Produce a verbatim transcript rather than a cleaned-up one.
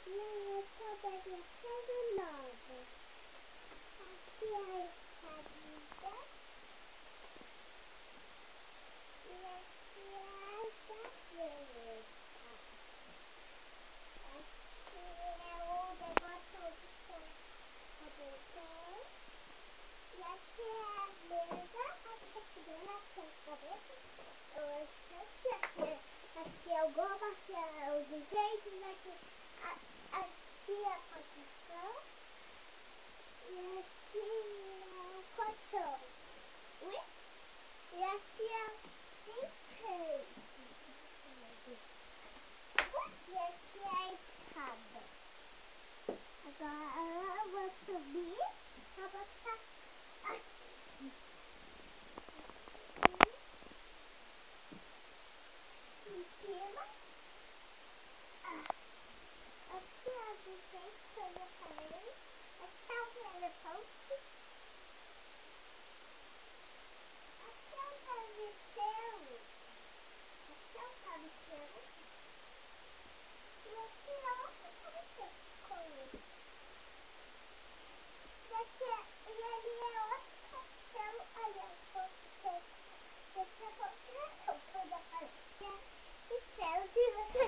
eu tô da minha casa nova. Aqui é a escadinha. E aqui é a gaveta. Aqui é o negócio de cobertor. E aqui é a mesa. Aqui é a primeira, aqui é a gaveta. Aqui, aqui, aqui é o goma, aqui é os enfeites, aqui, a, aqui é a posição. E aqui é o colchão. Ui? E aqui é o enfeite. E aqui é a escada. Agora eu vou subir pra botar aqui. Aqui. Em cima. Ah. Aqui é os enfeites que eu já falei. Aqui é o elefante. Aqui é o travesseiro. Aqui é o travesseiro. E aqui é outro travesseiro. Com E aqui é, e ali é outro castelo. Olha, você, você, você, você, você, você, você, você, você, você,